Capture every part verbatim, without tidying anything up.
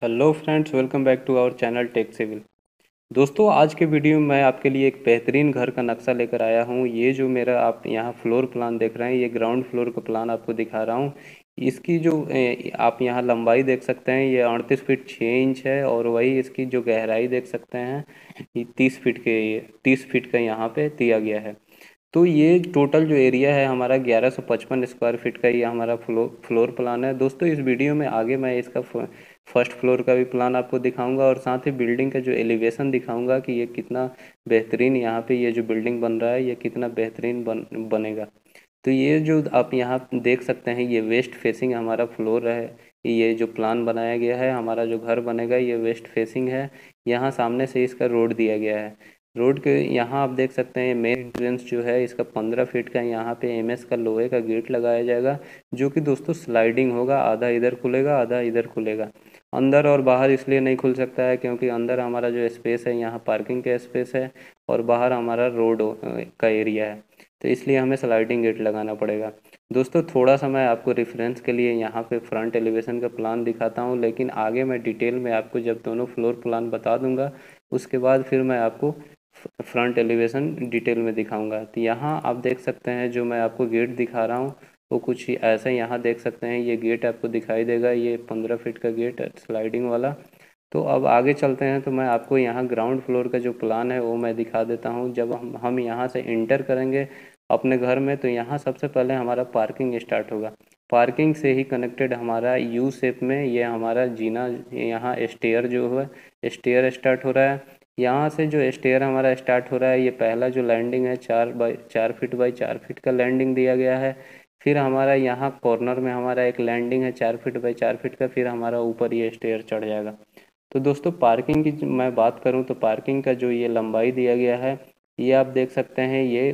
Hello friends, welcome back to our channel Tech Civil. दोस्तों, आज के वीडियो में मैं आपके लिए एक बेहतरीन घर का नक्शा लेकर आया हूँ। ये जो मेरा आप यहाँ फ्लोर प्लान देख रहे हैं, ये ग्राउंड फ्लोर का प्लान आपको दिखा रहा हूँ। इसकी जो ए, आप यहाँ लंबाई देख सकते हैं, ये अड़तीस फीट छः इंच है और वही इसकी जो गहराई देख सकते हैं, ये तीस फीट के ये तीस फीट का यहाँ पे दिया गया है। तो ये टोटल जो एरिया है हमारा ग्यारह सौ पचपन स्क्वायर फीट का, ये हमारा फ्लो फ्लोर प्लान है। दोस्तों, इस वीडियो में आगे मैं इसका फर्स्ट फ्लोर का भी प्लान आपको दिखाऊंगा और साथ ही बिल्डिंग का जो एलिवेशन दिखाऊंगा कि ये कितना बेहतरीन यहाँ पे ये जो बिल्डिंग बन रहा है ये कितना बेहतरीन बन बनेगा। तो ये जो आप यहाँ देख सकते हैं, ये वेस्ट फेसिंग हमारा फ्लोर है। ये जो प्लान बनाया गया है, हमारा जो घर बनेगा ये वेस्ट फेसिंग है। यहाँ सामने से इसका रोड दिया गया है। रोड के यहाँ आप देख सकते हैं मेन एंट्रेंस जो है इसका पंद्रह फीट का, यहाँ पे एमएस का लोहे का गेट लगाया जाएगा, जो कि दोस्तों स्लाइडिंग होगा। आधा इधर खुलेगा, आधा इधर खुलेगा। अंदर और बाहर इसलिए नहीं खुल सकता है क्योंकि अंदर हमारा जो स्पेस है यहाँ पार्किंग का स्पेस है और बाहर हमारा रोड का एरिया है, तो इसलिए हमें स्लाइडिंग गेट लगाना पड़ेगा। दोस्तों, थोड़ा सा मैं आपको रेफरेंस के लिए यहाँ पे फ्रंट एलिवेशन का प्लान दिखाता हूँ, लेकिन आगे मैं डिटेल में आपको जब दोनों फ्लोर प्लान बता दूंगा उसके बाद फिर मैं आपको फ्रंट एलिवेशन डिटेल में दिखाऊंगा। तो यहाँ आप देख सकते हैं जो मैं आपको गेट दिखा रहा हूँ वो कुछ ही ऐसा यहाँ देख सकते हैं। ये गेट आपको दिखाई देगा, ये पंद्रह फीट का गेट है स्लाइडिंग वाला। तो अब आगे चलते हैं, तो मैं आपको यहाँ ग्राउंड फ्लोर का जो प्लान है वो मैं दिखा देता हूँ। जब हम हम यहाँ से इंटर करेंगे अपने घर में, तो यहाँ सबसे पहले हमारा पार्किंग स्टार्ट होगा। पार्किंग से ही कनेक्टेड हमारा यू शेप में ये हमारा जीना, यहाँ स्टेयर जो है स्टेयर स्टार्ट हो रहा है। यहाँ से जो स्टेयर हमारा स्टार्ट हो रहा है, ये पहला जो लैंडिंग है चार बाई चार फीट बाई चार फीट का लैंडिंग दिया गया है। फिर हमारा यहाँ कॉर्नर में हमारा एक लैंडिंग है चार फीट बाई चार फीट का, फिर हमारा ऊपर ये स्टेयर चढ़ जाएगा। तो दोस्तों, पार्किंग की मैं बात करूँ तो पार्किंग का जो ये लंबाई दिया गया है, ये आप देख सकते हैं, ये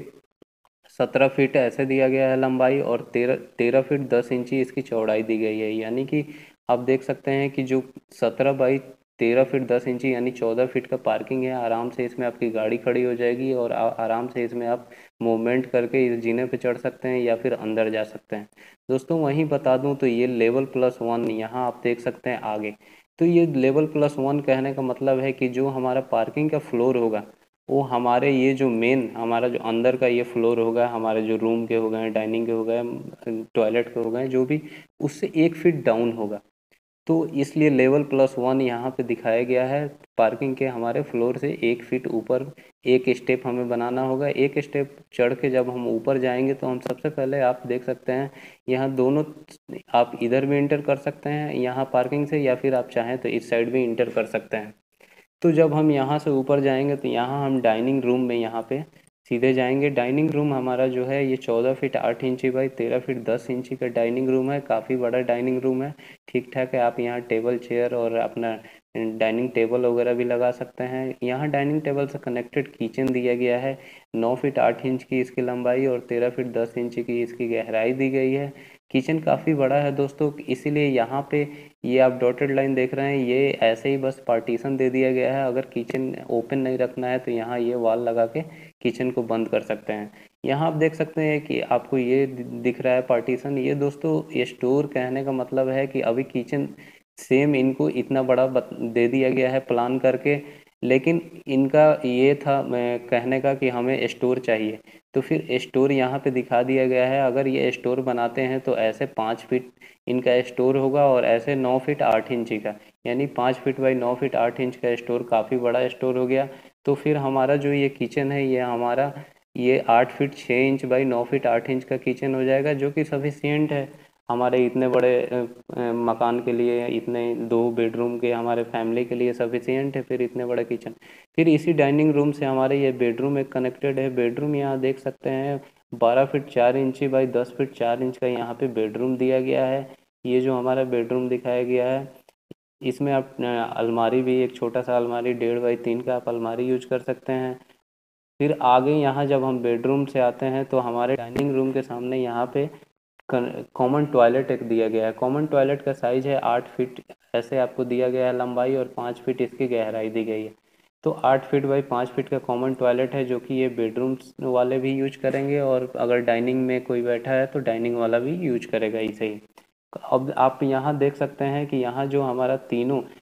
सत्रह फीट ऐसे दिया गया है लंबाई, और तेरह तेरह फीट दस इंची इसकी चौड़ाई दी गई है। यानी कि आप देख सकते हैं कि जो सत्रह बाई तेरह फीट दस इंची यानी चौदह फीट का पार्किंग है। आराम से इसमें आपकी गाड़ी खड़ी हो जाएगी और आ, आराम से इसमें आप मूवमेंट करके इस जीने पे चढ़ सकते हैं या फिर अंदर जा सकते हैं। दोस्तों, वहीं बता दूं तो ये लेवल प्लस वन यहाँ आप देख सकते हैं आगे। तो ये लेवल प्लस वन कहने का मतलब है कि जो हमारा पार्किंग का फ्लोर होगा वो हमारे ये जो मेन हमारा जो अंदर का ये फ्लोर होगा, हमारे जो रूम के हो गए, डाइनिंग के हो गए, टॉयलेट के हो गए, जो भी उससे एक फीट डाउन होगा। तो इसलिए लेवल प्लस वन यहाँ पे दिखाया गया है। पार्किंग के हमारे फ्लोर से एक फीट ऊपर एक स्टेप हमें बनाना होगा। एक स्टेप चढ़ के जब हम ऊपर जाएंगे तो हम सबसे पहले आप देख सकते हैं यहाँ दोनों, आप इधर भी इंटर कर सकते हैं यहाँ पार्किंग से, या फिर आप चाहें तो इस साइड भी इंटर कर सकते हैं। तो जब हम यहाँ से ऊपर जाएंगे तो यहाँ हम डाइनिंग रूम में यहाँ पे सीधे जाएंगे। डाइनिंग रूम हमारा जो है ये चौदह फीट आठ इंची बाई तेरह फीट दस इंची का डाइनिंग रूम है। काफ़ी बड़ा डाइनिंग रूम है, ठीक ठाक है। आप यहाँ टेबल चेयर और अपना डाइनिंग टेबल वगैरह भी लगा सकते हैं। यहाँ डाइनिंग टेबल से कनेक्टेड किचन दिया गया है। नौ फीट आठ इंच की इसकी लंबाई और तेरह फीट दस इंच की इसकी गहराई दी गई है। किचन काफ़ी बड़ा है दोस्तों, इसीलिए यहाँ पे ये आप डॉटेड लाइन देख रहे हैं, ये ऐसे ही बस पार्टीशन दे दिया गया है। अगर किचन ओपन नहीं रखना है तो यहाँ ये वॉल लगा के किचन को बंद कर सकते हैं। यहाँ आप देख सकते हैं कि आपको ये दिख रहा है पार्टीशन। ये दोस्तों ये स्टोर कहने का मतलब है कि अभी किचन सेम इनको इतना बड़ा दे दिया गया है प्लान करके, लेकिन इनका ये था मैं कहने का कि हमें स्टोर चाहिए, तो फिर स्टोर यहाँ पे दिखा दिया गया है। अगर ये स्टोर बनाते हैं तो ऐसे पाँच फीट इनका स्टोर होगा और ऐसे नौ फीट आठ इंची का, यानी पाँच फीट बाई नौ फीट आठ इंच का स्टोर काफ़ी बड़ा स्टोर हो गया। तो फिर हमारा जो ये किचन है ये हमारा ये आठ फीट छः इंच बाई नौ फीट आठ इंच का किचन हो जाएगा, जो कि सफिशियंट है हमारे इतने बड़े मकान के लिए। इतने दो बेडरूम के हमारे फैमिली के लिए सफिशियंट है, फिर इतने बड़े किचन। फिर इसी डाइनिंग रूम से हमारे ये बेडरूम एक कनेक्टेड है। बेडरूम यहाँ देख सकते हैं बारह फीट चार इंची बाई दस फीट चार इंच का यहाँ पे बेडरूम दिया गया है। ये जो हमारा बेडरूम दिखाया गया है, इसमें आप अलमारी भी, एक छोटा सा अलमारी डेढ़ बाई तीन का आप अलमारी यूज कर सकते हैं। फिर आगे यहाँ जब हम बेडरूम से आते हैं तो हमारे डाइनिंग रूम के सामने यहाँ पे कॉमन टॉयलेट एक दिया गया है। कॉमन टॉयलेट का साइज है आठ फीट ऐसे आपको दिया गया है लंबाई, और पाँच फीट इसकी गहराई दी गई है। तो आठ फीट बाई पाँच फीट का कॉमन टॉयलेट है, जो कि ये बेडरूम्स वाले भी यूज करेंगे, और अगर डाइनिंग में कोई बैठा है तो डाइनिंग वाला भी यूज करेगा इसे ही। अब आप यहाँ देख सकते हैं कि यहाँ जो हमारा तीनों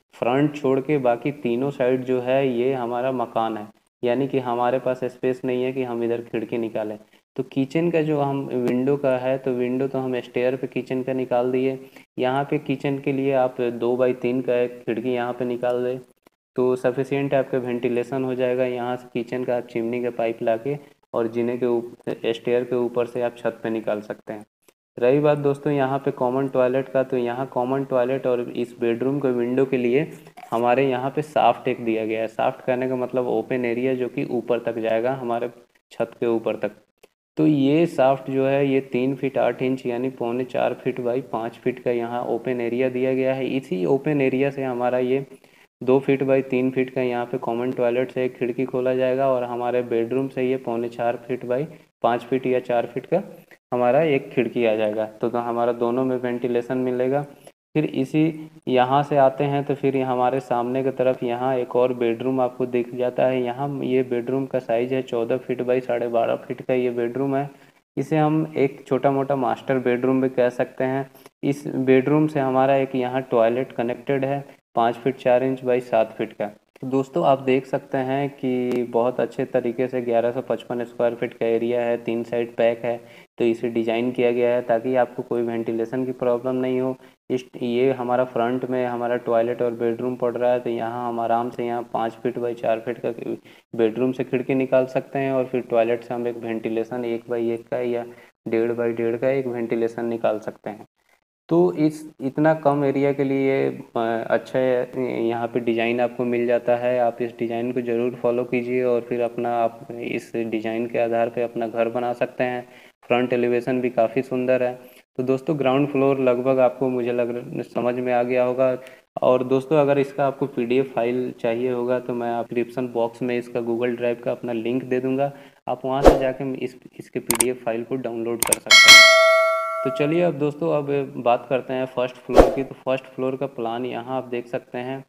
फ्रंट छोड़ के बाकी तीनों साइड जो है ये हमारा मकान है, यानी कि हमारे पास स्पेस नहीं है कि हम इधर खिड़की निकालें। तो किचन का जो हम विंडो का है, तो विंडो तो हम स्टेयर पे किचन का निकाल दिए। यहाँ पे किचन के लिए आप दो बाई तीन का एक खिड़की यहाँ पे निकाल दें तो सफिशियंट आपका वेंटिलेशन हो जाएगा। यहाँ से किचन का आप चिमनी का पाइप लाके और जीने के ऊपर स्टेयर के ऊपर से आप छत पे निकाल सकते हैं। रही बात दोस्तों यहाँ पे कॉमन टॉयलेट का, तो यहाँ कॉमन टॉयलेट और इस बेडरूम के विंडो के लिए हमारे यहाँ पे साफ्ट एक दिया गया है। साफ्ट कहने का मतलब ओपन एरिया जो कि ऊपर तक जाएगा, हमारे छत के ऊपर तक। तो ये साफ्ट जो है ये तीन फीट आठ इंच यानी पौने चार फीट बाई पाँच फीट का यहाँ ओपन एरिया दिया गया है। इसी ओपन एरिया से हमारा ये दो फीट बाई तीन फीट का यहाँ पे कॉमन टॉयलेट से एक खिड़की खोला जाएगा और हमारे बेडरूम से ये पौने चार फीट बाई पाँच फीट या चार फीट का हमारा एक खिड़की आ जाएगा। तो, तो हमारा दोनों में वेंटिलेशन मिलेगा। फिर इसी यहाँ से आते हैं तो फिर हमारे सामने की तरफ यहाँ एक और बेडरूम आपको दिख जाता है। यहाँ ये बेडरूम का साइज़ है चौदह फीट बाई साढ़े बारह फीट का ये बेडरूम है। इसे हम एक छोटा मोटा मास्टर बेडरूम भी कह सकते हैं। इस बेडरूम से हमारा एक यहाँ टॉयलेट कनेक्टेड है पाँच फीट चार इंच बाई सात फीट का। तो दोस्तों आप देख सकते हैं कि बहुत अच्छे तरीके से ग्यारह सौ पचपन स्क्वायर फीट का एरिया है, तीन साइड पैक है। तो इसे डिज़ाइन किया गया है ताकि आपको कोई वेंटिलेशन की प्रॉब्लम नहीं हो। इस ये हमारा फ्रंट में हमारा टॉयलेट और बेडरूम पड़ रहा है, तो यहाँ हम आराम से यहाँ पाँच फीट बाई चार फीट का बेडरूम से खिड़की निकाल सकते हैं और फिर टॉयलेट से हम एक वेंटिलेशन एक बाई एक का या डेढ़ बाई डेढ़ का एक वेंटिलेशन निकाल सकते हैं। तो इस इतना कम एरिया के लिए अच्छा यहाँ पे डिज़ाइन आपको मिल जाता है। आप इस डिज़ाइन को ज़रूर फॉलो कीजिए और फिर अपना आप इस डिज़ाइन के आधार पे अपना घर बना सकते हैं। फ्रंट एलिवेशन भी काफ़ी सुंदर है। तो दोस्तों ग्राउंड फ्लोर लगभग आपको मुझे लग समझ में आ गया होगा। और दोस्तों अगर इसका आपको पीडीएफ फाइल चाहिए होगा तो मैं डिस्क्रिप्शन बॉक्स में इसका गूगल ड्राइव का अपना लिंक दे दूँगा, आप वहाँ से जाके इस इसके पीडीएफ फाइल को डाउनलोड कर सकते हैं। तो चलिए अब दोस्तों अब बात करते हैं फर्स्ट फ्लोर की। तो फर्स्ट फ्लोर का प्लान यहाँ आप देख सकते हैं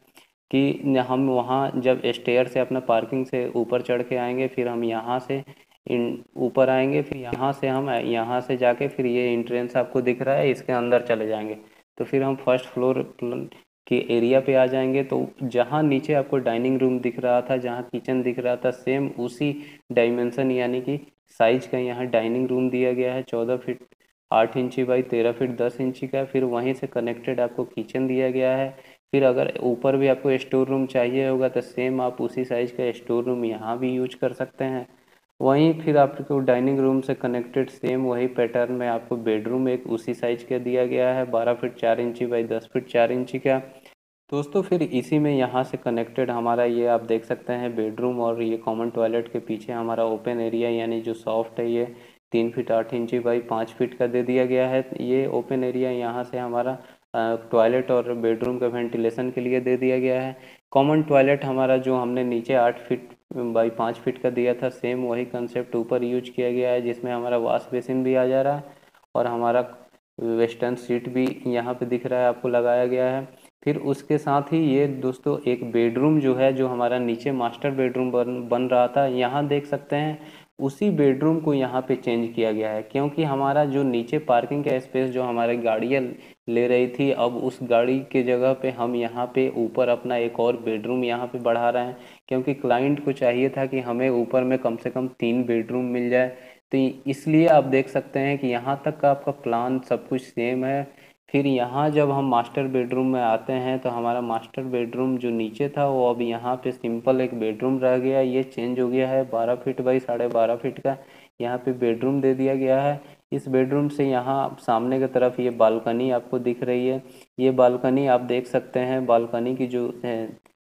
कि हम वहाँ जब स्टेयर से अपना पार्किंग से ऊपर चढ़ के आएंगे, फिर हम यहाँ से इन ऊपर आएंगे, फिर यहाँ से हम यहाँ से जाके फिर ये एंट्रेंस आपको दिख रहा है इसके अंदर चले जाएंगे। तो फिर हम फर्स्ट फ्लोर के एरिया पे आ जाएंगे। तो जहाँ नीचे आपको डाइनिंग रूम दिख रहा था, जहाँ किचन दिख रहा था, सेम उसी डायमेंशन यानी कि साइज का यहाँ डाइनिंग रूम दिया गया है चौदह फीट आठ इंची बाई तेरह फीट दस इंची का। फिर वहीं से कनेक्टेड आपको किचन दिया गया है। फिर अगर ऊपर भी आपको स्टोर रूम चाहिए होगा तो सेम आप उसी साइज़ का स्टोर रूम यहाँ भी यूज कर सकते हैं। वहीं फिर आपको डाइनिंग रूम से कनेक्टेड सेम वही पैटर्न में आपको बेडरूम एक उसी साइज का दिया गया है बारह फीट चार इंची बाई दस फीट चार इंची का। दोस्तों फिर इसी में यहाँ से कनेक्टेड हमारा ये आप देख सकते हैं बेडरूम और ये कॉमन टॉयलेट के पीछे हमारा ओपन एरिया यानी जो सॉफ्ट है ये तीन फीट आठ इंची बाई पाँच फीट का दे दिया गया है। ये ओपन एरिया यहाँ से हमारा टॉयलेट और बेडरूम का वेंटिलेशन के लिए दे दिया गया है। कॉमन टॉयलेट हमारा जो हमने नीचे आठ फीट बाई पाँच फीट का दिया था सेम वही कंसेप्ट ऊपर यूज किया गया है, जिसमें हमारा वॉश बेसिन भी आ जा रहा है और हमारा वेस्टर्न सीट भी यहाँ पे दिख रहा है आपको लगाया गया है। फिर उसके साथ ही ये दोस्तों एक बेडरूम जो है जो हमारा नीचे मास्टर बेडरूम बन बन रहा था, यहाँ देख सकते हैं उसी बेडरूम को यहाँ पे चेंज किया गया है। क्योंकि हमारा जो नीचे पार्किंग का स्पेस जो हमारे गाड़ियाँ ले रही थी, अब उस गाड़ी के जगह पे हम यहाँ पे ऊपर अपना एक और बेडरूम यहाँ पे बढ़ा रहे हैं। क्योंकि क्लाइंट को चाहिए था कि हमें ऊपर में कम से कम तीन बेडरूम मिल जाए। तो इसलिए आप देख सकते हैं कि यहाँ तक का आपका प्लान सब कुछ सेम है। फिर यहाँ जब हम मास्टर बेडरूम में आते हैं तो हमारा मास्टर बेडरूम जो नीचे था वो अब यहाँ पे सिंपल एक बेडरूम रह गया, ये चेंज हो गया है बारह फीट बाई साढ़े बारह फीट का यहाँ पे बेडरूम दे दिया गया है। इस बेडरूम से यहाँ सामने की तरफ ये बालकनी आपको दिख रही है। ये बालकनी आप देख सकते हैं, बालकनी की जो है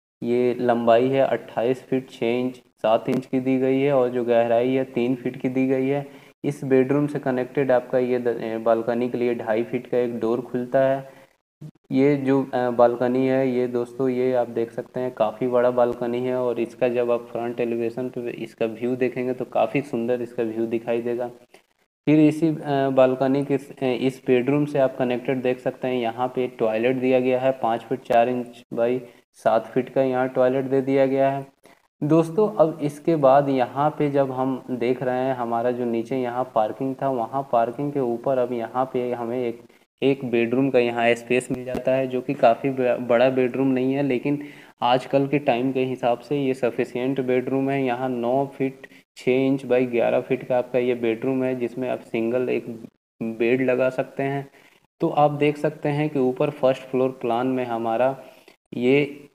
ये लंबाई है अट्ठाईस फीट छः इंच सात इंच की दी गई है और जो गहराई है तीन फीट की दी गई है। इस बेडरूम से कनेक्टेड आपका ये बालकनी के लिए ढाई फीट का एक डोर खुलता है। ये जो बालकनी है ये दोस्तों ये आप देख सकते हैं काफ़ी बड़ा बालकनी है और इसका जब आप फ्रंट एलिवेशन पे इसका व्यू देखेंगे तो काफ़ी सुंदर इसका व्यू दिखाई देगा। फिर इसी बालकनी के इस बेडरूम से आप कनेक्टेड देख सकते हैं यहाँ पे टॉयलेट दिया गया है पाँच फीट चार इंच बाई सात फीट का यहाँ टॉयलेट दे दिया गया है। दोस्तों अब इसके बाद यहाँ पे जब हम देख रहे हैं हमारा जो नीचे यहाँ पार्किंग था, वहाँ पार्किंग के ऊपर अब यहाँ पे हमें एक एक बेडरूम का यहाँ स्पेस मिल जाता है, जो कि काफ़ी बड़ा बेडरूम नहीं है, लेकिन आजकल के टाइम के हिसाब से ये सफिशियंट बेडरूम है। यहाँ नौ फीट छः इंच बाई ग्यारह फीट का आपका ये बेडरूम है, जिसमें आप सिंगल एक बेड लगा सकते हैं। तो आप देख सकते हैं कि ऊपर फर्स्ट फ्लोर प्लान में हमारा ये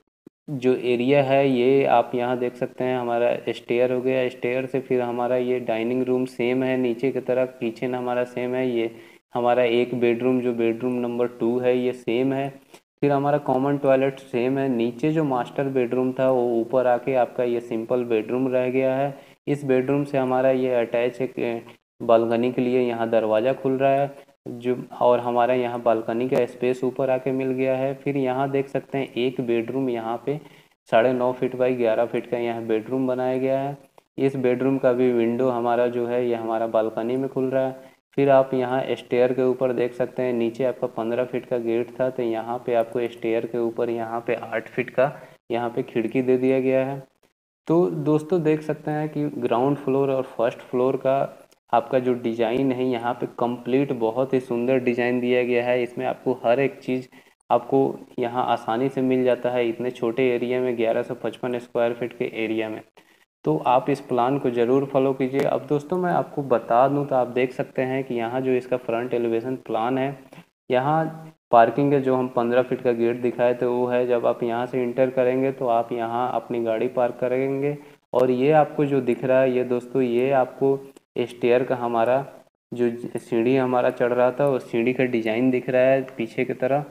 जो एरिया है, ये आप यहाँ देख सकते हैं हमारा स्टेयर हो गया। स्टेयर से फिर हमारा ये डाइनिंग रूम सेम है, नीचे की तरफ किचन हमारा सेम है। ये हमारा एक बेडरूम जो बेडरूम नंबर टू है ये सेम है। फिर हमारा कॉमन टॉयलेट सेम है। नीचे जो मास्टर बेडरूम था वो ऊपर आके आपका ये सिंपल बेडरूम रह गया है। इस बेडरूम से हमारा ये अटैच एक बालकनी के लिए यहाँ दरवाज़ा खुल रहा है, जो और हमारा यहाँ बालकनी का स्पेस ऊपर आके मिल गया है। फिर यहाँ देख सकते हैं एक बेडरूम यहाँ पे साढ़े नौ फीट बाई ग्यारह फीट का यहाँ बेडरूम बनाया गया है। इस बेडरूम का भी विंडो हमारा जो है ये हमारा बालकनी में खुल रहा है। फिर आप यहाँ स्टेयर के ऊपर देख सकते हैं, नीचे आपका पंद्रह फीट का गेट था, तो यहाँ पे आपको स्टेयर के ऊपर यहाँ पे आठ फीट का यहाँ पे खिड़की दे दिया गया है। तो दोस्तों देख सकते हैं कि ग्राउंड फ्लोर और फर्स्ट फ्लोर का आपका जो डिज़ाइन है यहाँ पे कंप्लीट बहुत ही सुंदर डिज़ाइन दिया गया है। इसमें आपको हर एक चीज़ आपको यहाँ आसानी से मिल जाता है, इतने छोटे एरिया में, ग्यारह सौ पचपन स्क्वायर फीट के एरिया में। तो आप इस प्लान को ज़रूर फॉलो कीजिए। अब दोस्तों मैं आपको बता दूं तो आप देख सकते हैं कि यहाँ जो इसका फ्रंट एलिवेशन प्लान है, यहाँ पार्किंग के जो हम पंद्रह फीट का गेट दिखाए थे वो है। जब आप यहाँ से इंटर करेंगे तो आप यहाँ अपनी गाड़ी पार्क करेंगे, और ये आपको जो दिख रहा है ये दोस्तों, ये आपको स्टेयर का हमारा जो सीढ़ी हमारा चढ़ रहा था उस सीढ़ी का डिज़ाइन दिख रहा है पीछे की तरह।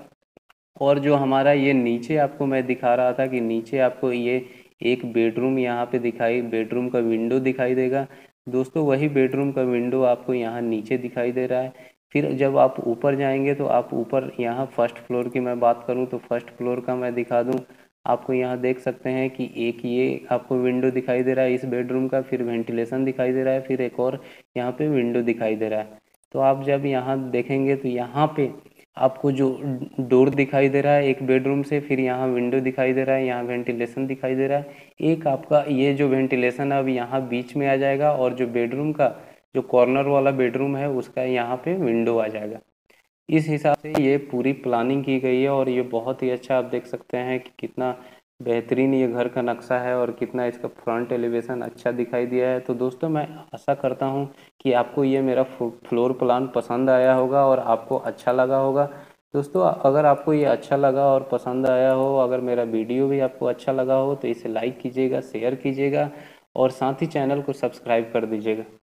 और जो हमारा ये नीचे आपको मैं दिखा रहा था कि नीचे आपको ये एक बेडरूम यहाँ पे दिखाई बेडरूम का विंडो दिखाई देगा दोस्तों, वही बेडरूम का विंडो आपको यहाँ नीचे दिखाई दे रहा है। फिर जब आप ऊपर जाएंगे तो आप ऊपर यहाँ फर्स्ट फ्लोर की मैं बात करूँ तो फर्स्ट फ्लोर का मैं दिखा दूँ आपको। यहाँ देख सकते हैं कि एक ये आपको विंडो दिखाई दे रहा है इस बेडरूम का, फिर वेंटिलेशन दिखाई दे रहा है, फिर एक और यहाँ पे विंडो दिखाई दे रहा है। तो आप जब यहाँ देखेंगे तो यहाँ पे आपको जो डोर दिखाई दे रहा है एक बेडरूम से, फिर यहाँ विंडो दिखाई दे रहा है, यहाँ वेंटिलेशन दिखाई दे रहा है। एक आपका ये जो वेंटिलेशन है अब यहाँ बीच में आ जाएगा, और जो बेडरूम का जो कॉर्नर वाला बेडरूम है उसका यहाँ पे विंडो आ जाएगा। इस हिसाब से ये पूरी प्लानिंग की गई है, और ये बहुत ही अच्छा आप देख सकते हैं कि कितना बेहतरीन ये घर का नक्शा है और कितना इसका फ्रंट एलिवेशन अच्छा दिखाई दिया है। तो दोस्तों मैं आशा करता हूँ कि आपको ये मेरा फ्लोर प्लान पसंद आया होगा और आपको अच्छा लगा होगा। दोस्तों अगर आपको ये अच्छा लगा और पसंद आया हो, अगर मेरा वीडियो भी आपको अच्छा लगा हो तो इसे लाइक कीजिएगा, शेयर कीजिएगा और साथ ही चैनल को सब्सक्राइब कर दीजिएगा।